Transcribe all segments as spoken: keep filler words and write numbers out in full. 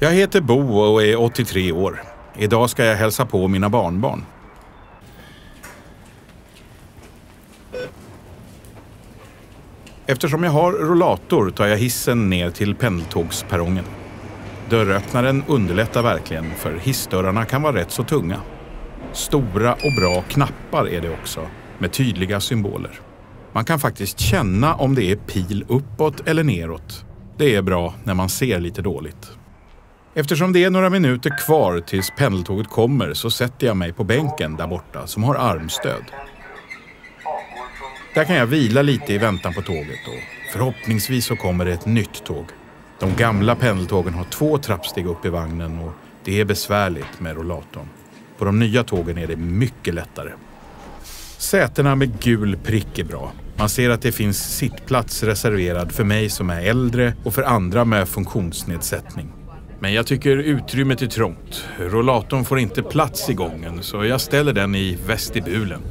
Jag heter Bo och är åttiotre år. Idag ska jag hälsa på mina barnbarn. Eftersom jag har rollator tar jag hissen ner till pendeltågsperrongen. Dörröppnaren underlättar verkligen, för hissdörrarna kan vara rätt så tunga. Stora och bra knappar är det också, med tydliga symboler. Man kan faktiskt känna om det är pil uppåt eller neråt. Det är bra när man ser lite dåligt. Eftersom det är några minuter kvar tills pendeltåget kommer så sätter jag mig på bänken där borta som har armstöd. Där kan jag vila lite i väntan på tåget och förhoppningsvis så kommer det ett nytt tåg. De gamla pendeltågen har två trappsteg upp i vagnen och det är besvärligt med rollatorn. På de nya tågen är det mycket lättare. Sätena med gul prick är bra. Man ser att det finns sittplats reserverad för mig som är äldre och för andra med funktionsnedsättning. Men jag tycker utrymmet är trångt. Rollatorn får inte plats i gången så jag ställer den i vestibulen.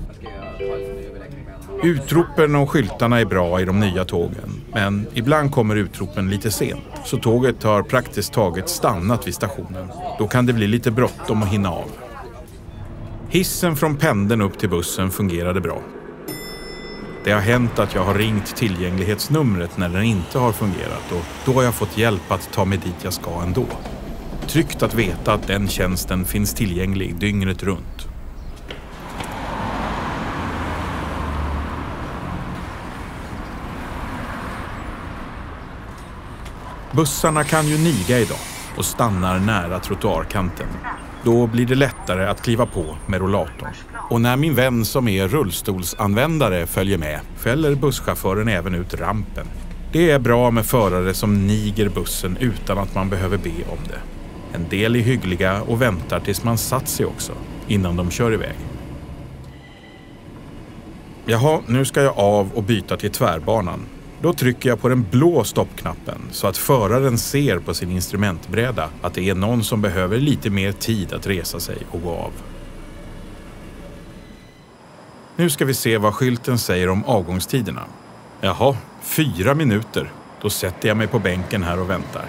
Utropen och skyltarna är bra i de nya tågen, men ibland kommer utropen lite sent, så tåget har praktiskt taget stannat vid stationen. Då kan det bli lite bråttom att hinna av. Hissen från pendeln upp till bussen fungerade bra. Det har hänt att jag har ringt tillgänglighetsnumret när den inte har fungerat och då har jag fått hjälp att ta mig dit jag ska ändå. Tryggt att veta att den tjänsten finns tillgänglig dygnet runt. Bussarna kan ju niga idag och stannar nära trottoarkanten. Då blir det lättare att kliva på med rollatorn. Och när min vän som är rullstolsanvändare följer med fäller busschauffören även ut rampen. Det är bra med förare som niger bussen utan att man behöver be om det. En del är hyggliga och väntar tills man satt sig också innan de kör iväg. Jaha, nu ska jag av och byta till tvärbanan. Då trycker jag på den blå stoppknappen så att föraren ser på sin instrumentbräda att det är någon som behöver lite mer tid att resa sig och gå av. Nu ska vi se vad skylten säger om avgångstiderna. Jaha, fyra minuter. Då sätter jag mig på bänken här och väntar.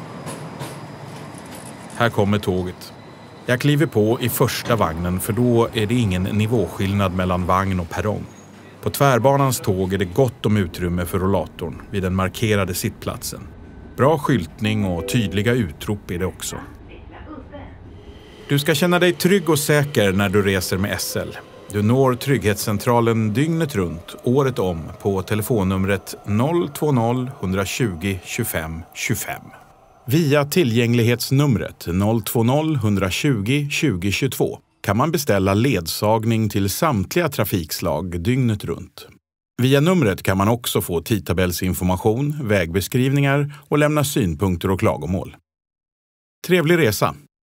Här kommer tåget. Jag kliver på i första vagnen för då är det ingen nivåskillnad mellan vagn och perrong. På tvärbanans tåg är det gott om utrymme för rollatorn vid den markerade sittplatsen. Bra skyltning och tydliga utrop är det också. Du ska känna dig trygg och säker när du reser med S L. Du når trygghetscentralen dygnet runt, året om, på telefonnumret noll två noll ett två tjugofem tjugofem. Via tillgänglighetsnumret noll två noll ett två tjugo tjugotvå kan man beställa ledsagning till samtliga trafikslag dygnet runt. Via numret kan man också få tidtabellsinformation, vägbeskrivningar och lämna synpunkter och klagomål. Trevlig resa!